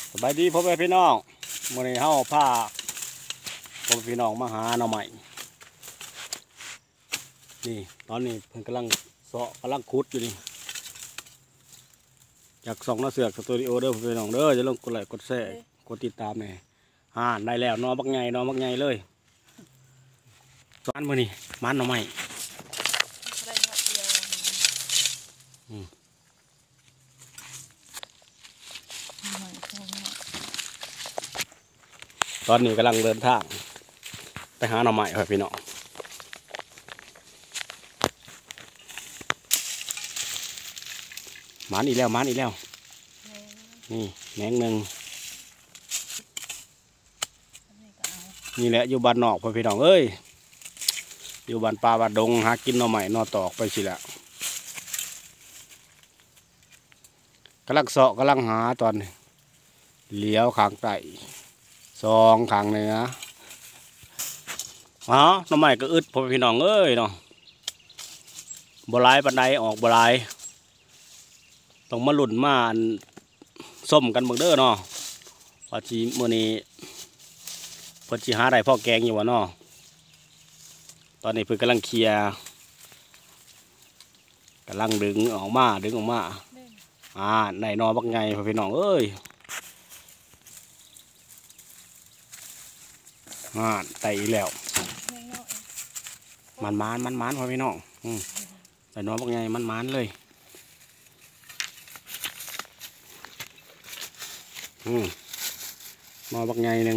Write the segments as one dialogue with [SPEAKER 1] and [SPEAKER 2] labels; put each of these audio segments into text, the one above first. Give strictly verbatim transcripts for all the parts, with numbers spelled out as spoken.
[SPEAKER 1] สบายดีพ่อแม่พี่น้องมื้อนี้เฮาพาพ่อแม่พี่น้องมาหาหน่อไม้นี่ตอนนี้เพิ่นกำลังเสาะกำลังขุดอยู่นี่จากสองน้าเสือกสตูดิโอเด้อพ่อแม่พี่น้องเด้อจะลงกดไลค์กดแชร์กดติดตามแหน่อ่าได้แล้วนอบักใหญ่นอบักใหญ่เลยสอนมื้อนี้มันหน่อไม้อืมตอนนี้กำลังเดินทางไปหาหน่อไม้ครับพี่น้องมันอีกแล้วมันอีกแล้วนี่แหนงหนึ่งนี่แหละอยู่บ้านนอกพี่น้องเอ้ยอยู่บ้านป่าบ้านดงหากินหน่อไม้นอตอกไปสิละกำลังเสาะกำลังหาตอนเลี้ยวขางใต้ซองขางเหนืออ๋อหน่อไม้ก็อึดพี่น้องเอ้ยเนาะบัวลายปันไดออกบัวลายต้องมาหลุ่นมาส้มกันเบิ่งเด้อเนาะว่าจีมื้อนี้เพิ่นสิหาได้พ่อแกงอยู่วะเนาะตอนนี้เพิ่นกำลังเคลียร์กำลังดึงออกมาดึงออกมาอ่าในนอบักไงพี่น้องเอ้ยอ่าไต่แล้วมันมันมันมันพี่น้องอืมแต่นอบักไงมันมันเลยอืมนอบักไงหนึ่ง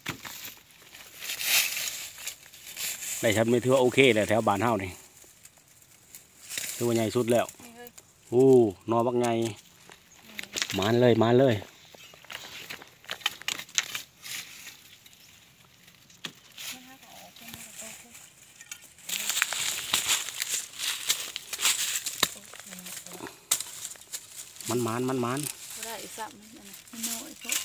[SPEAKER 1] ได้ฉันไม่ถือว่าโอเคเลยแถวบ้านเฮานี่ถือว่าใหญ่สุดแล้วโอ้นอบักไงมันเลยมันเลยมันมันมันมัน
[SPEAKER 2] ได้สับมันมันน้อยเขา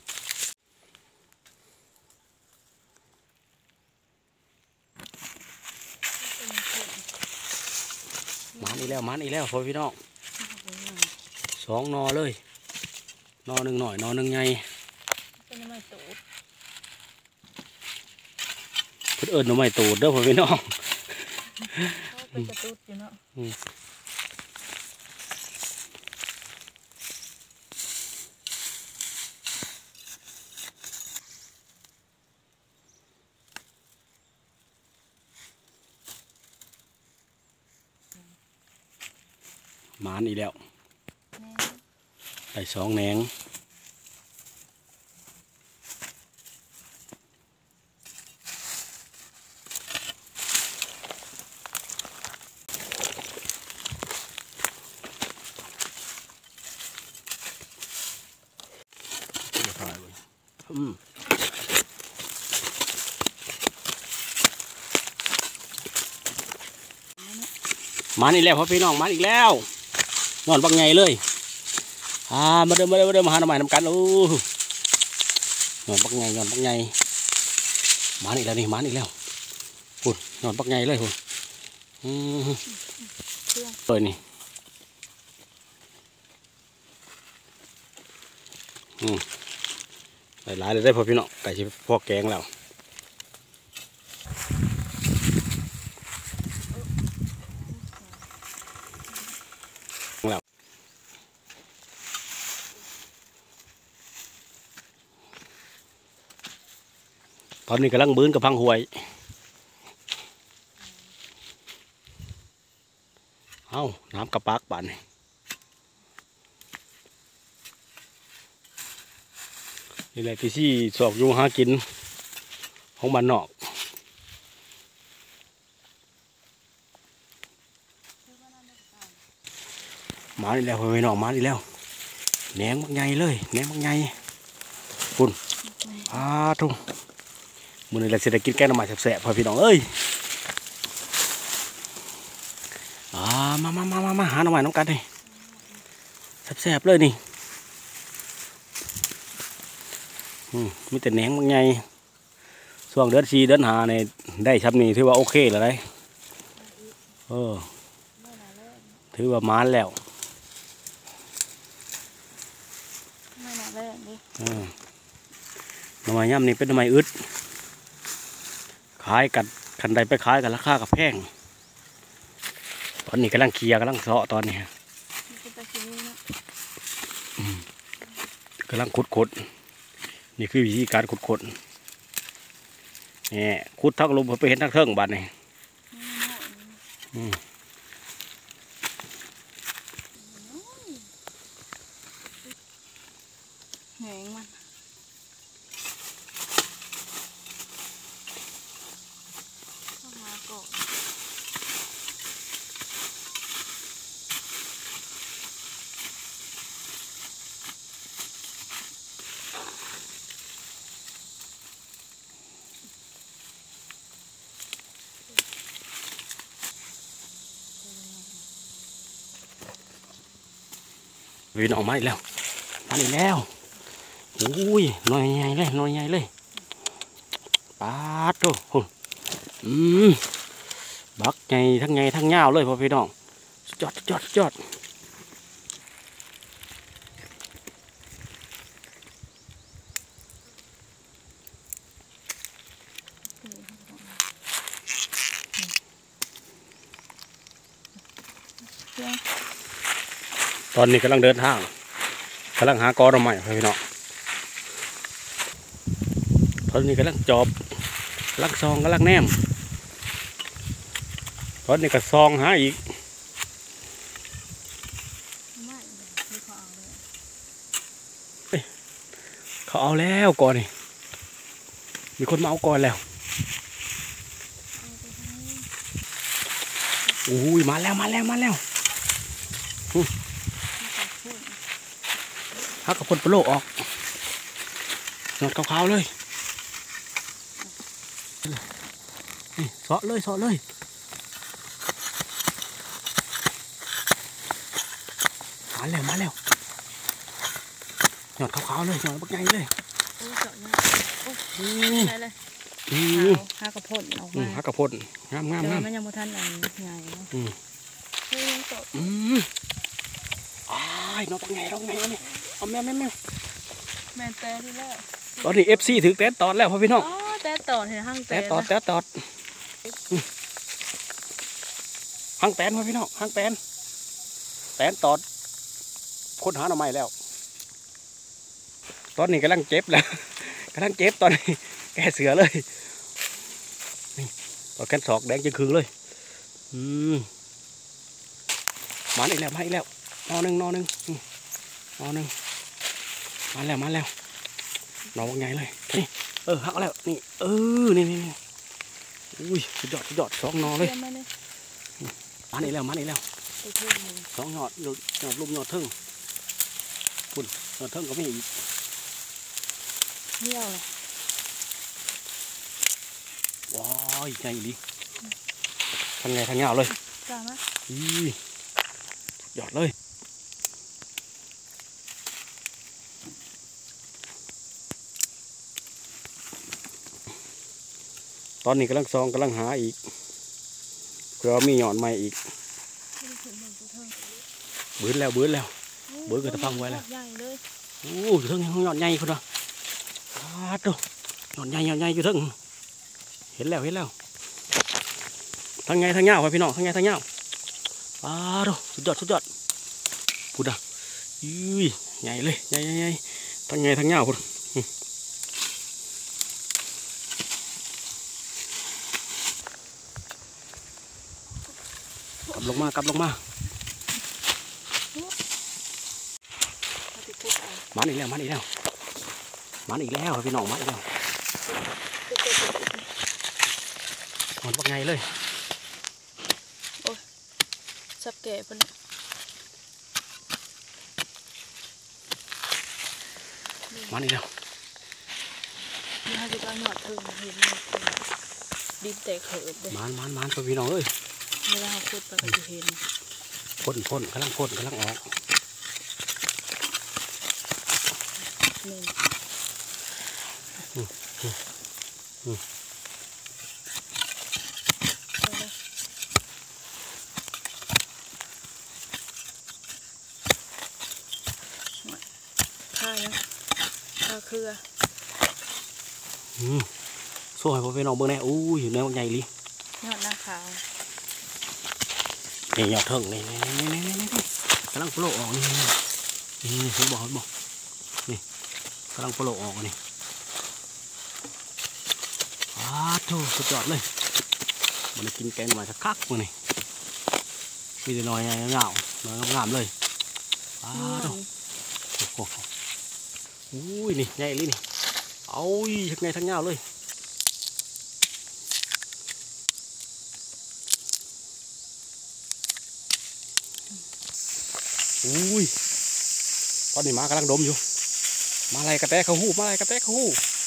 [SPEAKER 1] มันอีกแล้วมันอีกแล้วพ่อพี่น้องสองนอเลยนอหนึ่งหน่อยนอหนึ่งใหญ่
[SPEAKER 2] เป็นไม้ตูด
[SPEAKER 1] เพิ่นเอิ้นหน่อไม้ตูดเด้อพ่อพี่น้อง
[SPEAKER 2] เขาเป็นกระตูดอยู่เนาะ
[SPEAKER 1] หมานอีกแล้วได้สองแหนงอืมมันอีกแล้วพ่อพี่น้องมันอีกแล้วนอนบักไงเลยอ่ามาเดินมาเดินมาเดินมาหาหน่อไม้นำกันโอ้นอนบักไงนอนบักไงมันอีกแล้วนี่มันอีกแล้วพุ่นนอนบักไงเลยพุ่นอืมเลยนี่อืมหลายเลยได้พ่อพี่น้องไก่ชิพ่อแกงแล้วแล้วตอนนี้กำลังบื้นกับพังหวยเอ้าน้ำกระปักบานนี่นี่แหละที่ที่สอกยุงหากินของบ้านนอกมาอีกแล้วไปนอกมาอีกแล้วแหนงมักใหญ่เลยแหนงมักใหญ่คุณอาทุ่งมือนี่แหละเศรษฐกิจแกงน้ำมันแสบๆพอพี่น้องเอ้ยอ่ามามามามามาหาหน่อไม้น้ำกันเลยแสบๆเลยนี่อืมมีแต่แหนงมักใหญ่ช่วงเดือนสี่เดือนห้าเนี่ยได้ชับนี่ถือว่าโอเคแล้วได้เออถือว่ามาแล้ว
[SPEAKER 2] มไม่หนาแรงดิ
[SPEAKER 1] อืมหน่อไม้ย่ำนี่เป็นหน่อไม้อึดขายกันคันใดไปขายกันราคากับแพงตอนนี้กำลังเคลียร์กำลังเสาะตอนนี้
[SPEAKER 2] มันเป็นตะกี้เนาะ
[SPEAKER 1] กำลังขุดขุดนี่คือวิธีการขุดขุดนี่ขุดทักลมไปเห็นทักเทิงบัดนี่อืม
[SPEAKER 2] แหงมันเข้ามาก่อน
[SPEAKER 1] วินออกมาอีกแล้วมาอีกแล้วอุ้ยหน่อยใหญ่เลยหน่อยใหญ่เลยปาดโอ้อืมบักใหญ่ทั้งใหญ่ทั้งยาวเลยพ่อพี่น้องจอดจอดจอดตอนนี้กำลังเดินทางกำลังหากอหน่อไม้พ่อพี่น้องตอนนี้กำลังจอบกำลังซองกำลังแนมตอนนี้ก็ซองหาอีก
[SPEAKER 2] ไม่ไม่ขอเอาเลย
[SPEAKER 1] เขาเอาแล้วก่อนนี่มีคนมาเอาก่อนแล้วอุ้ยมาแล้วมาแล้วมาแล้วฮักกับคนปลาโลกออกนอนขาวๆเลยนี่เสาะเลยเสาะเลยมาแล้วมาแล้วนอนขาวๆเลยนอนบักใหญ่เลย
[SPEAKER 2] โอ้ยเจาะเนี่ยโอ้ย
[SPEAKER 1] อืม
[SPEAKER 2] ใช่เลย
[SPEAKER 1] อื
[SPEAKER 2] เอา
[SPEAKER 1] ม
[SPEAKER 2] หากระพนออก
[SPEAKER 1] อื
[SPEAKER 2] มาม
[SPEAKER 1] ฮักกับพ่นงามงาม
[SPEAKER 2] แต่
[SPEAKER 1] งา
[SPEAKER 2] ว่าม มันยังบ่ทันอันใหญ่เนาะ
[SPEAKER 1] อืม
[SPEAKER 2] เฮ้ยยังเจาะ
[SPEAKER 1] อืมอ้ายนอนบักใหญ่นอนบักใหญ่เนี่ยเอาแม่แม่แม่
[SPEAKER 2] แม่นแต่ที่แรก
[SPEAKER 1] ตอนนี้เอฟซีถือเต้นตอนแล้วพ่อพี่น้อง
[SPEAKER 2] อ๋อแต่ต่อเห็นห้าง
[SPEAKER 1] แต่
[SPEAKER 2] แต่
[SPEAKER 1] ตอด
[SPEAKER 2] นะ
[SPEAKER 1] แต่ตอดอืมหางแตนพ่อพี่น้องหางแตนแตนตอดค้นหาหน่อไม้แล้ว ตอนนี้กำลังเจ็บแล้ว กำลังเจ็บตอนนี้แกเสือเลยนี่ตอดแขนศอกแดงจึงคืนเลยอืมมาอีกแล้วมาอีกแล้วนอหนึ่งนอหนึ่งอืมนอหนึ่งมาแล้วมาแล้วนอว่าไงเลยนี่เออหักแล้วนี่เออนี่นี่นี่อุ้ยสุดยอดสุดยอดสองนอเลย
[SPEAKER 2] เตรียมมาเลย
[SPEAKER 1] มาอีกแล้วมาอีกแล้ว
[SPEAKER 2] ไปเพิ่มเลย
[SPEAKER 1] สองยอดยอดรูปยอดทึ่งคุณยอดทึ่งก็ไม่อีก
[SPEAKER 2] เที่ยวเลย
[SPEAKER 1] ว้ายใหญ่ดิทำไงทางเงาเลย
[SPEAKER 2] กล้าไหม
[SPEAKER 1] อียอดเลยตอนนี้กำลังซองกำลังหาอีกเผื่อมีหยอดใหม่อีก
[SPEAKER 2] ไม่ได้ถึงหนึ่งตัวเท่า
[SPEAKER 1] บื้นแล้วบื้นแล้ว เบิดก็จะพังไว้แล้ว
[SPEAKER 2] ใหญ่เลย
[SPEAKER 1] โอ้อยู่เทึ่งหยอดใหญ่คุณเนาะปาดดูหยอดใหญ่หยอดใหญ่อยู่เทึ่งเห็นแล้วเห็นแล้วทางไงทางเงาไปพี่น้องทางไงทางเงาปาดดูสุดยอดสุดยอดคุณอ่ะยืยใหญ่เลยใหญ่ใหญ่ใหญ่ทางไงทางเงาคุณกลับลงมากลับลงมา
[SPEAKER 2] เอาไปคุกเอา
[SPEAKER 1] มันอีกแล้วมันอีกแล้วมันอีกแล้วพี่น้องมันอีกแล้วมันว่าไงเลย
[SPEAKER 2] สับแก่ปะเนี่ย
[SPEAKER 1] มันอีกแล้ว
[SPEAKER 2] นี่ฮะจะก็หยอดถึงเห็นเลยดินแตกเขิบเลย
[SPEAKER 1] มันมันมันพี่น้องเอ้ย
[SPEAKER 2] เวลาเขาขุดไปก็จะเห็น
[SPEAKER 1] พ่นพ่นกำลังพ่นกำลังออก
[SPEAKER 2] หนึ่ง
[SPEAKER 1] อืม
[SPEAKER 2] ไปเลยข้ายังเครือ
[SPEAKER 1] อืมโซ่ให้พ่อพี่น้องเบิ่งแน่อู้ยอยู่ในวังใหญ่ลิ
[SPEAKER 2] ยอดหน้าขาว
[SPEAKER 1] นี่ยอดเถิงนี่นี่นี่นี่นี่นี่กำลังโผล่ออกนี่นี่นี่ผมบอกผมบอกนี่กำลังโผล่ออกนี่อ้าโธ่สุดยอดเลยมันกินแกงมาสักคักมันนี่มีแต่น้อยเงาๆน้อยงามๆเลยอ้าโธ่โอ้โหอุ้ยนี่ใหญ่เลยนี่เอาอีทั้งไงทั้งเงาเลยอุ้ยตอนนี้มากำลังดมอยู่มาอะไรกระแตเขาหูมาอะไรกระแตเขาหู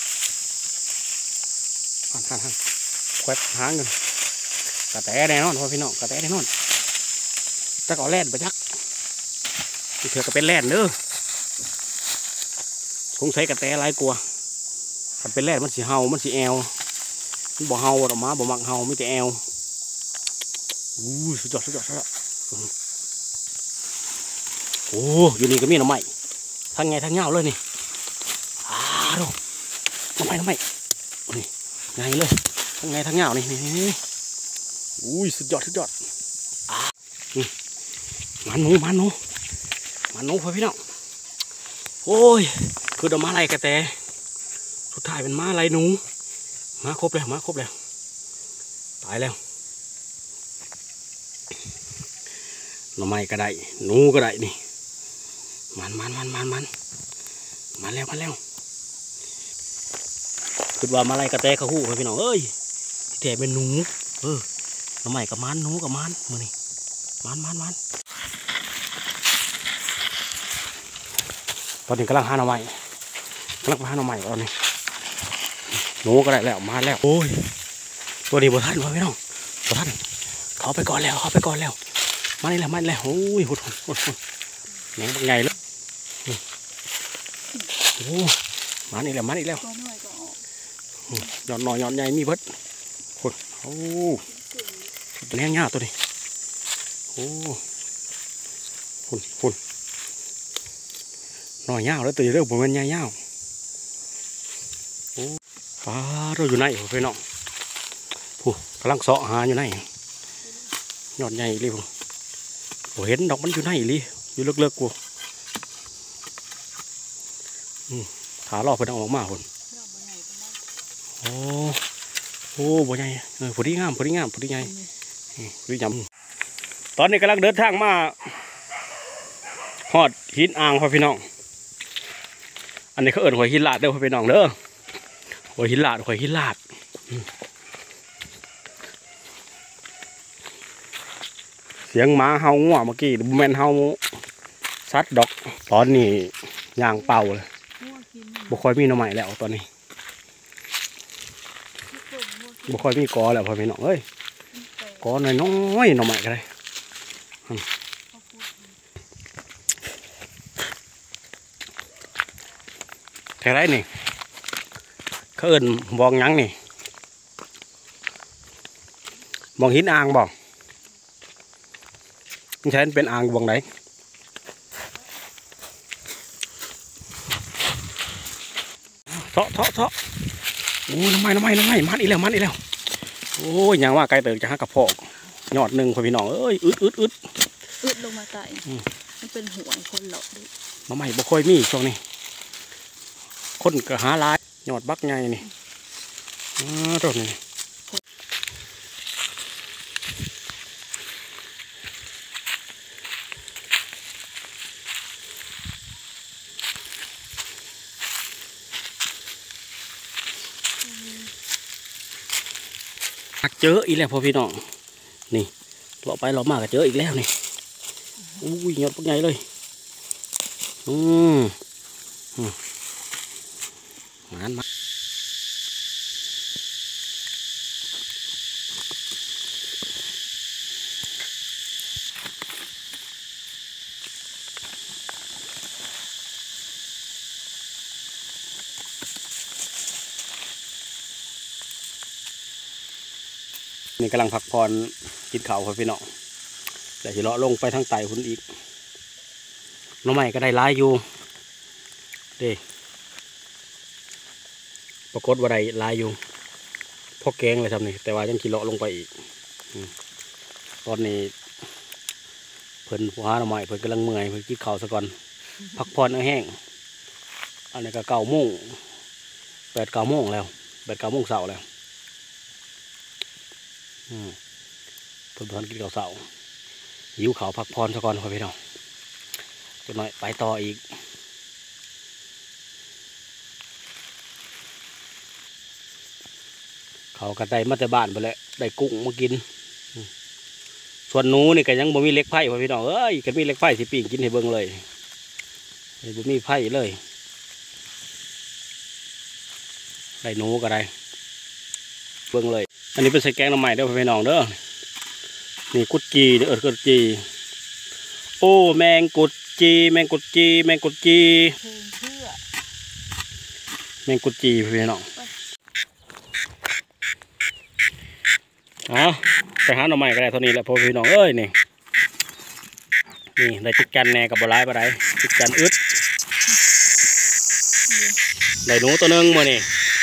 [SPEAKER 1] หันหันหันแควบหางเงินกระแตแน่นอนพ่อพี่น้องกระแตแน่นอนจะก่อแล่นไปจักเถื่อก็เป็นแล่นเด้อสงสัยกระแตหลายกลัวถ้าเป็นแล่นมันสีเฮามันสีแอวมันบ่เฮาดอกม้าบ่มักเฮามีแต่แอวอู้สุดยอดสุดยอดสุดยอดโอ้อยู่นี่ก็มีหน่อไม้ทั้งไงทั้งเงาเลยนี่อ้าดูหน่อไม้หน่อไม้นี่ไงเลยทั้งไงทั้งเงานี่นี่นี่อุ้ยสุดยอดสุดยอดอ่านี่มันหนูมันหนูมันหนูพ่อพี่น้องโอ้ยคือดอกไม้ไรกระแตสุดท้ายเป็นม้าไรหนูมาครบแล้วมาครบแล้วตายแล้วหน่อไม้ก็ได้หนูก็ได้นี่มันมันมันมันมันมันแล้วมันแล้วคือว่ามาไล่กระแตกระหู้พี่น้องเอ้ยแต่เป็นหนูเออหน่อไม้กับมันหนูกับมันมือนี่มันมันมันตอนนี้กำลังหาหน่อไม้กำลังหาหน่อไม้ตอนนี้หนูก็ได้แล้วมาแล้วโอ้ยตัวนี้บ่ทันวะพี่น้องบ่ทันเขาไปก่อนแล้วเขาไปก่อนแล้วมานี่แหละมานี่แหละโอ้ยหุดหุดหุดหุดแหนงใหญ่เลยโอ้มานี่แหละมานี่แล้วหย่อนหน่อยหย่อนใหญ่มีเบิดหุดโอ้แหนงเงาตัวนี้โอ้หุดหุดหน่อยเงาแล้วตัวเรื่องผมเป็นใหญ่เงาโอ้ฟ้าเราอยู่ไหนพี่น้องผู้กำลังเสาะหาอยู่ไหนหย่อนใหญ่เลยผมผมเห็นดอกมันอยู่ไหนลิอยู่เลิกๆกูขาลอกเพิ่นเอาออกมาคนโอ้โอ้บ่ใหญ่เออพอดีงามพอดีงามพอดีใหญ่พอดีจำตอนนี้กำลังเดินทางมาฮอดหินอ่างพ่อพี่น้องอันนี้เขาเอิ้นหอยหินลาดเด้อพ่อพี่น้องเด้อหอยหินลาดหอยหินลาดเสียงหมาเห่างัวเมื่อกี้บุแมนเห่าซัดดอกตอนนี้ย่างเป่าเลยบุคอยมีหน่อไม้แล้วตอนนี้บุคอยมีกอแล้วพอพี่น้องเอ้ยกอน้อยน้อยหน่อไม้กันเลยแค่ไรนี่เขาเอิ้นบองยังนี่บองหินอ่างบอกมันใช้เป็นอ่างบองไหนเทาะเทาะเทาะโอ้น้ำไม้น้ำไม้น้ำไม้มันอีแล้วมันอีแล้วโอ้ยยังว่าไกลเติร์จะหากระเพาะยอดหนึ่งพอพี่น้องเอ้ยอึดอึดอึด
[SPEAKER 2] อึดลงมาใต้มันเป็นห่วงคนหลอกดิ
[SPEAKER 1] น้ำไม้บ่ค่อยมีช่วงนี้คนก็หาลายยอดบักใหญ่นี่อ๋อตรงนี้เจออีกแล้วพอพี่น้องนี่เราไปเรามาก็เจออีกแล้วนี่อุ้ยยอดปักใหญ่เลยอืมมันมานี่กำลังพักผ่อนกินข้าวครับพี่น้องแต่สิเลาะลงไปทางใต้คุณอีกน้องใหม่ก็ได้ร้ายอยู่เด้ปรากฏว่าได้ลายอยู่พอแกงเลยทำนี่แต่ว่ายังกิเลาะลงไปอีกตอนนี้เพิ่นผู้หาหน่อไม้เพิ่นกำลังเมื่อยเพิ่นกินข้าวซะก่อนพักผ่อนเอาแห้งอันนี้ก็เก้าโมงแปดเก้าโมงแล้วแปดเก้าโมงเสาร์แล้วเพิ่นเพิ่นกินข้าวเสาร์หิวข้าวพักผ่อนซะก่อนพ่อพี่น้องจะหน่อยไปต่ออีกเขาก็ได้มาแต่บ้านไปแล้วได้กุ้งมากินส่วนหนูนี่ก็ยังบ่มีเล็กไผ่พ่อพี่น้องเอ้ยก็มีเล็กไผ่สิปีงกินให้เบิ่งเลยบ่มีไผ่เลยได้หนูก็ได้เบิ่งเลยอันนี้เป็นใส่แกงน้ำใหม่เด้อพ่อพี่น้องเด้อนี่กุดจีเด้อเออกุดจีโอ้แมงกุดจีแมงกุดจีแมงกุดจี
[SPEAKER 2] เพลงเพื่อ
[SPEAKER 1] แมงกุดจีพี่น้องอ๋อไปหาหน่อไม้ก็ได้เท่านี้แหละพ่อพี่น้องเอ้ยนี่นี่ได้จิกจันแหน่กับบัวลายปะไรจิกจันอึดได้หนูตัวนึงมานี่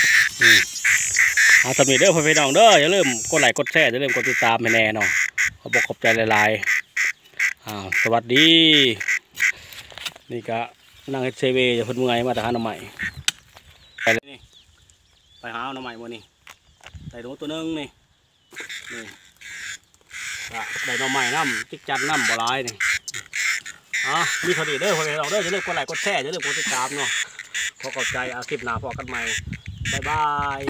[SPEAKER 1] เอาสำนีเด้อพ่อพี่น้องเด้ออย่าลืมกดไลค์กดแชร์อย่าลืมกดติดตามให้แน่เนาะขอบอกขอบใจหลายๆอ้าวสวัสดีนี่ก็นั่งเซเวจะพึ่งไงมาแต่หาหน่อไม้ไปเลยนี่ไปหาหน่อไม้มานี่ได้หนูตัวนึงนี่นี่ได้หน่อไม้น้ำจิกจันน้ำบัวลายนี่อ๋อมีพอดีเด้อพ่อพี่น้องเด้ออย่าลืมกดไลค์กดแชร์อย่าลืมกดติดตามเนาะขอขอบใจอาคลิปหน้าพอกันใหม่บ๊ายบาย